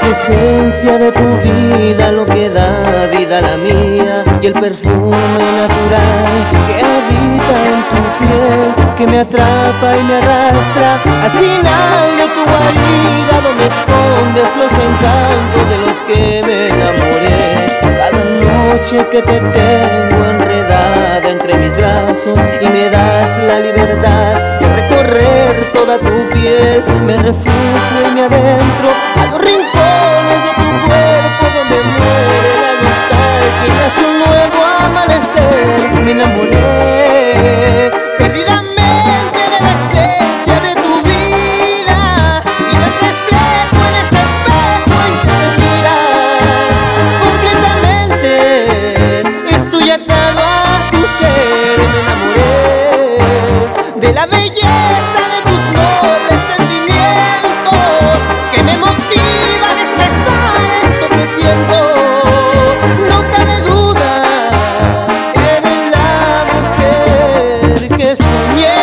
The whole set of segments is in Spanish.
esencia de tu vida, lo que da vida a la mía, y el perfume natural que habita en tu piel, que me atrapa y me arrastra al final de tu guarida, donde escondes los encantos de los que me enamoré. Cada noche que te tengo enredada entre mis brazos y me das la libertad de recorrer toda tu piel, me refugio y me adentro a los rincones de tu cuerpo, donde muere la nostalgia y nace un nuevo amanecer. Me enamoré perdidamente de la esencia de tu vida y me reflejo en ese espejo en que te miras. Completamente estoy atado a tu ser. Me enamoré de la belleza de tus nobles sentimientos que me motivan a expresar esto que siento. No cabe duda, eres la mujer que soñé.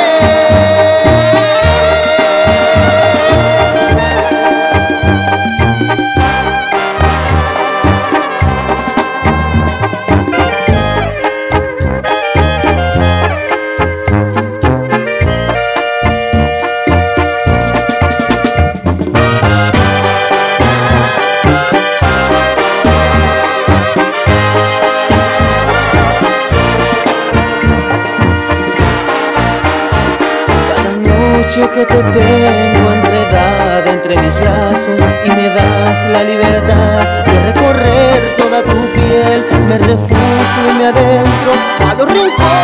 Que te tengo enredada entre mis brazos y me das la libertad de recorrer toda tu piel, me refugio y me adentro a los rincones